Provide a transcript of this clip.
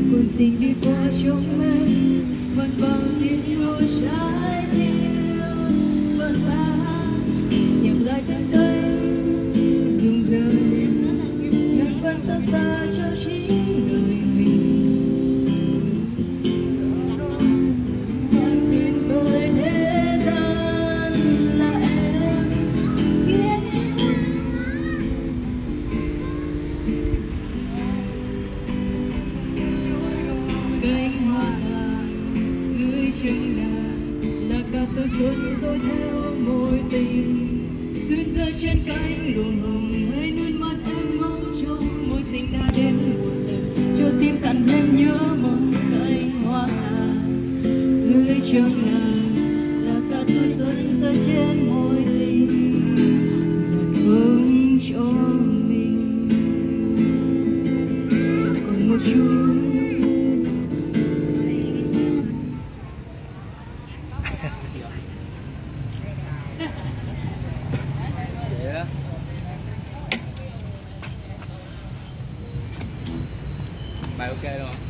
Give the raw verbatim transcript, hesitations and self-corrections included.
buồn tình đi qua trong em vẫn vang tiếng đôi trái tim vẫn vang nhạc lại thân cây rụng rời nhưng vẫn xa xa cho chính đời mình. Con tin với thế gian là em cánh hoa dưới chân đàn là cả tôi xuân rồi theo mối tình duyên rơi trên cánh luồng hồng hay nước mắt em mong trong mối tình đã đến một lần cho tim cạn thêm nhớ mong cánh hoa dưới chân đàn là cả tôi xuân rơi trên mối tình đàn hương cho mình chẳng còn một chút. Bài ok luôn.